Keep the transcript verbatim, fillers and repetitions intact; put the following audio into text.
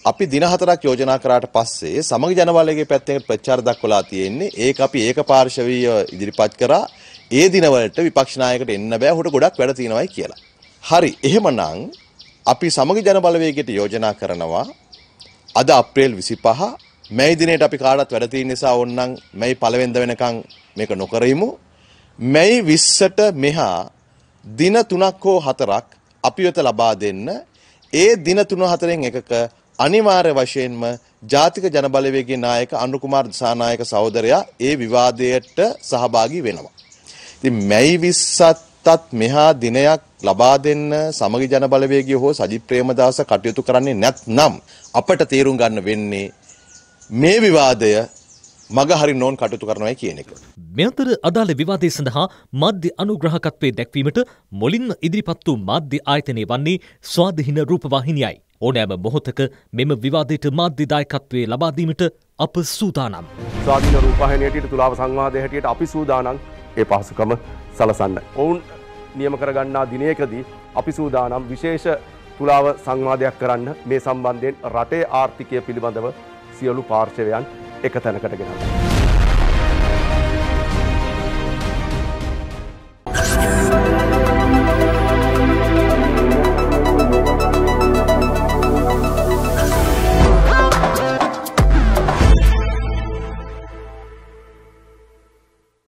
අපි දින හතරක් යෝජනා කරාට පස්සේ සමගි ජනබලයේ පැත්තෙන් ප්‍රචාර දක්වලා තියෙන්නේ ඒක අපි ඒක පාර්ශවීය ඉදිරිපත් කරා ඒ දිනවලට විපක්ෂ නායකට එන්න බෑ උහුට ගොඩක් වැඩ තියෙනවායි කියලා. හරි එහෙමනම් අපි සමගි ජනබලවේගයට යෝජනා කරනවා අද අප්‍රේල් විසිපහ මැයි දිනේට අපි කාටවත් වැඩ තියෙන නිසා ඕනනම් මැයි පළවෙනිද වෙනකන් මේක නොකරෙමු. මැයි විස්සට මෙහා දින තුනක් හෝ හතරක් අපි වෙත ලබා දෙන්න. ඒ දින තුන හතරෙන් එකක අනිවාර්ය වශයෙන්ම ජාතික ජනබලවේගයේ නායක අනුර කුමාර දිසානායක සහෝදරයා ඒ විවාදයට සහභාගී වෙනවා. ඉතින් මැයි විස්සටත් මෙහා දිනයක් ලබා දෙන්න සමගි ජනබලවේගය හෝ සජිත් ප්‍රේමදාස කටයුතු කරන්නේ නැත්නම් අපට තීරුම් ගන්න වෙන්නේ මේ විවාදය මග හරින්න ඕන කටයුතු කරනවායි කියන එක. මේ අතර අදාළ විවාදය සඳහා මාධ්‍ය අනුග්‍රහකත්වයේ දැක්වීමට මුලින්ම ඉදිරිපත් වූ මාධ්‍ය ආයතනය වන්නේ ස්වාධීන රූපවාහිනියයි. ඕනෑම මොහොතක මෙම විවාදයට මාධ්‍ය දායකත්වයේ ලබා දීමට අප සූදානම්. ස්වාධීන රූපවාහිනියට තුලාව සංවාදයේ හැටියට අපි සූදානම් ඒ පහසුකම සලසන්න. ඔවුන් නියම කරගන්නා දිනයකදී අපි සූදානම් විශේෂ තුලාව සංවාදයක් කරන්න මේ සම්බන්ධයෙන් රටේ ආර්ථිකය පිළිබඳව සියලු පාර්ශවයන් එක තැනකට ගෙනල්ලා.